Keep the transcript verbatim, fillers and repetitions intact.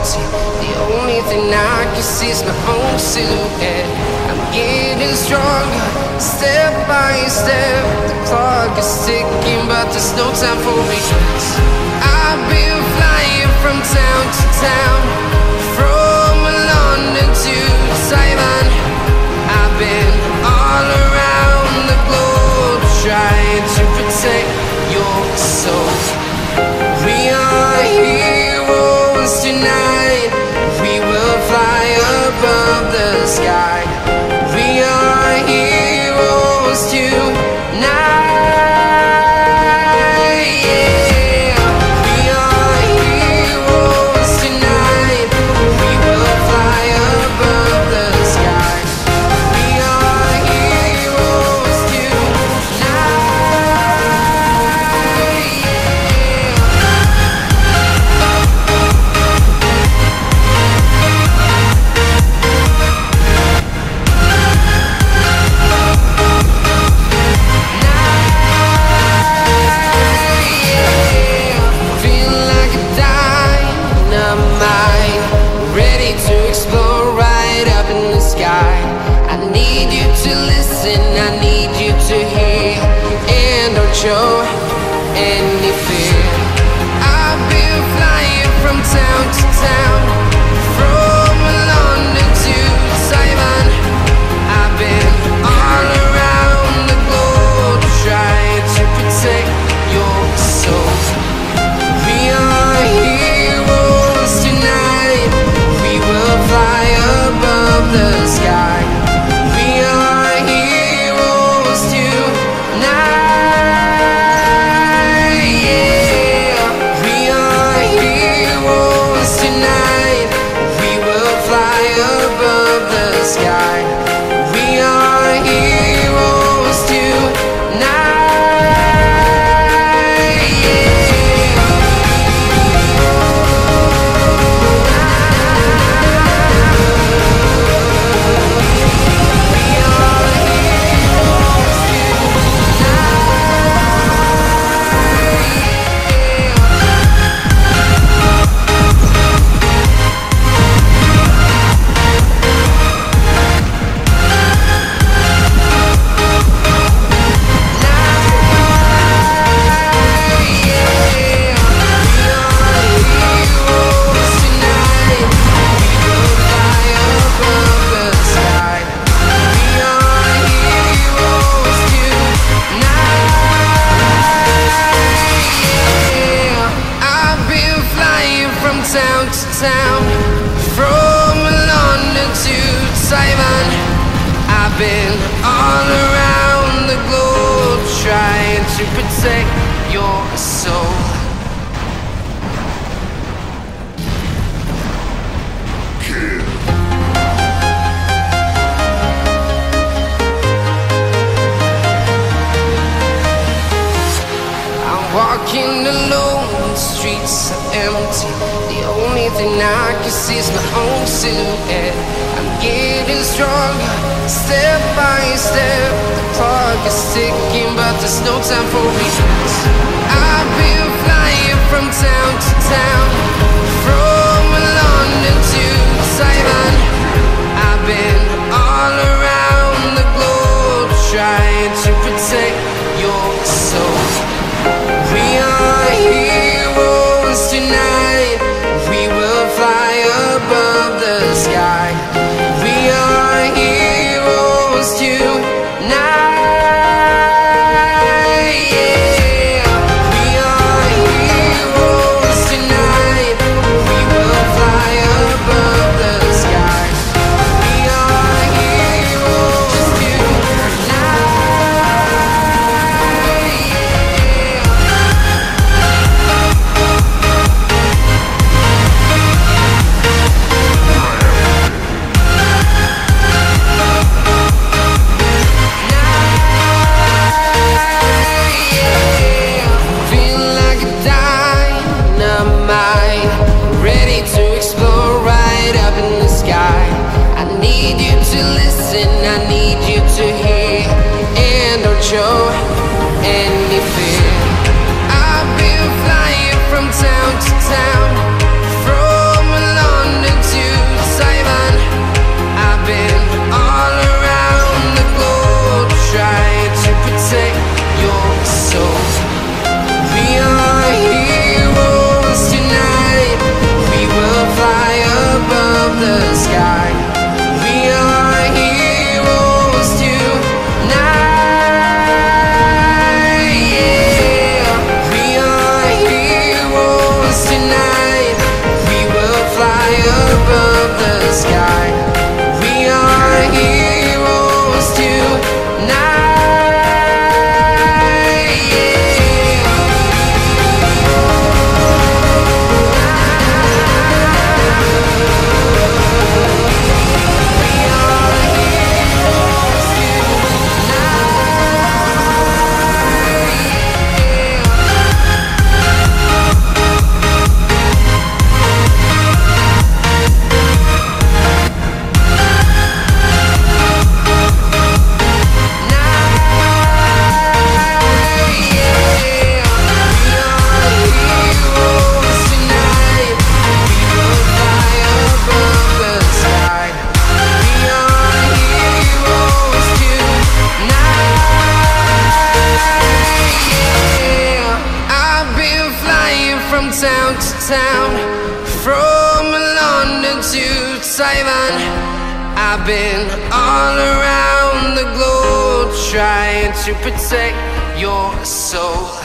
empty. The only thing I can see is my own silhouette. I'm getting stronger, step by step. The clock is ticking, but there's no time for regrets. I've been flying from town to town, from London to Taiwan. I've been all around the globe, trying to protect your soul. We are heroes tonight. We will fly above the sky. We are heroes tonight. Yeah. We are heroes tonight. We will fly above the sky. We are heroes tonight. I need you to hear, and don't show any fear. I've been flying from town to town, from London to Taiwan. I've been all around the globe, trying to protect your soul. We are heroes tonight. We will fly above the sky. We are heroes tonight. Yeah. We are heroes tonight. We will fly above the sky. We are heroes tonight. Yeah. Town to town, from London to Taiwan. I've been all around the globe, trying to protect your soul. I'm walking alone, the streets are empty. The only thing I can see is my own silhouette. I'm getting stronger, step by step. The clock is ticking, but there's no time for regrets. I've been flying from town to town, from London to Taiwan. I've been all around the globe, trying to protect your soul. We are heroes tonight. We will fly above the sky. We are heroes tonight. Yeah. We are heroes tonight. town, from London to Taiwan. I've been all around the globe trying to protect your soul.